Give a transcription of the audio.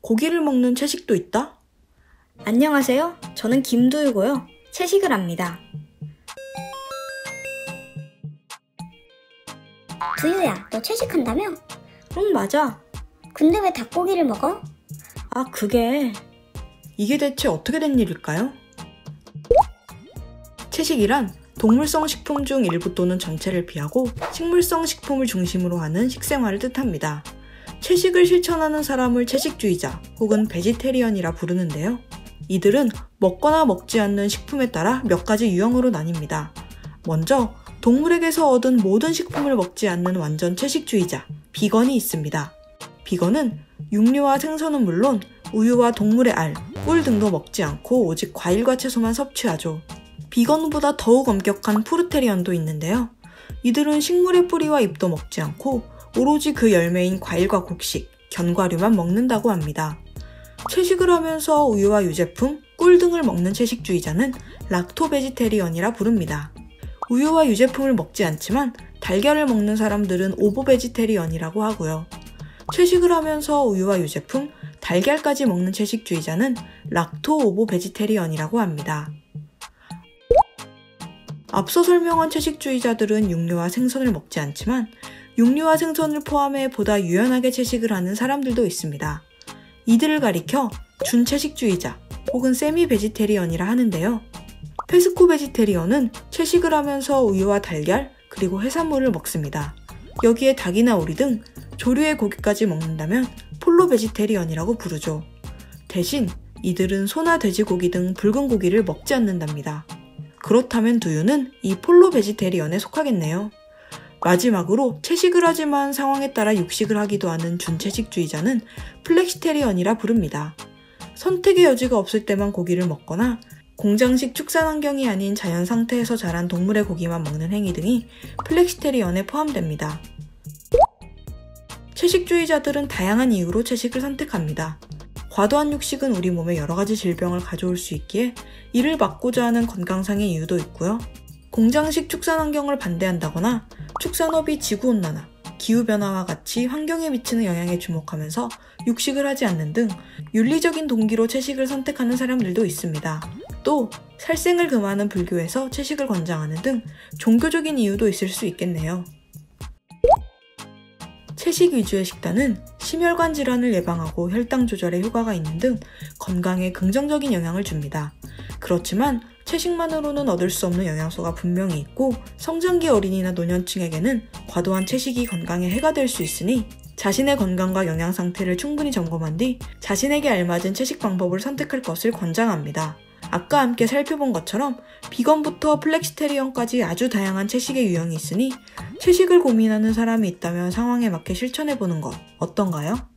고기를 먹는 채식도 있다? 안녕하세요. 저는 김두유고요. 채식을 합니다. 두유야, 너 채식한다며? 응, 맞아. 근데 왜 닭고기를 먹어? 아, 그게... 이게 대체 어떻게 된 일일까요? 채식이란 동물성 식품 중 일부 또는 전체를 피하고 식물성 식품을 중심으로 하는 식생활을 뜻합니다. 채식을 실천하는 사람을 채식주의자 혹은 베지테리언이라 부르는데요. 이들은 먹거나 먹지 않는 식품에 따라 몇 가지 유형으로 나뉩니다. 먼저 동물에게서 얻은 모든 식품을 먹지 않는 완전 채식주의자, 비건이 있습니다. 비건은 육류와 생선은 물론 우유와 동물의 알, 꿀 등도 먹지 않고 오직 과일과 채소만 섭취하죠. 비건보다 더욱 엄격한 프루테리언도 있는데요. 이들은 식물의 뿌리와 잎도 먹지 않고 오로지 그 열매인 과일과 곡식, 견과류만 먹는다고 합니다. 채식을 하면서 우유와 유제품, 꿀 등을 먹는 채식주의자는 락토베지테리언이라 부릅니다. 우유와 유제품을 먹지 않지만 달걀을 먹는 사람들은 오보베지테리언이라고 하고요. 채식을 하면서 우유와 유제품, 달걀까지 먹는 채식주의자는 락토오보베지테리언이라고 합니다. 앞서 설명한 채식주의자들은 육류와 생선을 먹지 않지만 육류와 생선을 포함해 보다 유연하게 채식을 하는 사람들도 있습니다. 이들을 가리켜 준채식주의자 혹은 세미베지테리언이라 하는데요. 페스코베지테리언은 채식을 하면서 우유와 달걀 그리고 해산물을 먹습니다. 여기에 닭이나 오리 등 조류의 고기까지 먹는다면 폴로베지테리언이라고 부르죠. 대신 이들은 소나 돼지고기 등 붉은 고기를 먹지 않는답니다. 그렇다면 두유는 이 폴로베지테리언에 속하겠네요. 마지막으로 채식을 하지만 상황에 따라 육식을 하기도 하는 준채식주의자는 플렉시테리언이라 부릅니다. 선택의 여지가 없을 때만 고기를 먹거나 공장식 축산 환경이 아닌 자연 상태에서 자란 동물의 고기만 먹는 행위 등이 플렉시테리언에 포함됩니다. 채식주의자들은 다양한 이유로 채식을 선택합니다. 과도한 육식은 우리 몸에 여러 가지 질병을 가져올 수 있기에 이를 막고자 하는 건강상의 이유도 있고요. 공장식 축산 환경을 반대한다거나 축산업이 지구온난화, 기후변화와 같이 환경에 미치는 영향에 주목하면서 육식을 하지 않는 등 윤리적인 동기로 채식을 선택하는 사람들도 있습니다. 또 살생을 금하는 불교에서 채식을 권장하는 등 종교적인 이유도 있을 수 있겠네요. 채식 위주의 식단은 심혈관 질환을 예방하고 혈당 조절에 효과가 있는 등 건강에 긍정적인 영향을 줍니다. 그렇지만 채식만으로는 얻을 수 없는 영양소가 분명히 있고 성장기 어린이나 노년층에게는 과도한 채식이 건강에 해가 될 수 있으니 자신의 건강과 영양 상태를 충분히 점검한 뒤 자신에게 알맞은 채식 방법을 선택할 것을 권장합니다. 아까 함께 살펴본 것처럼 비건부터 플렉시테리언까지 아주 다양한 채식의 유형이 있으니 채식을 고민하는 사람이 있다면 상황에 맞게 실천해보는 것 어떤가요?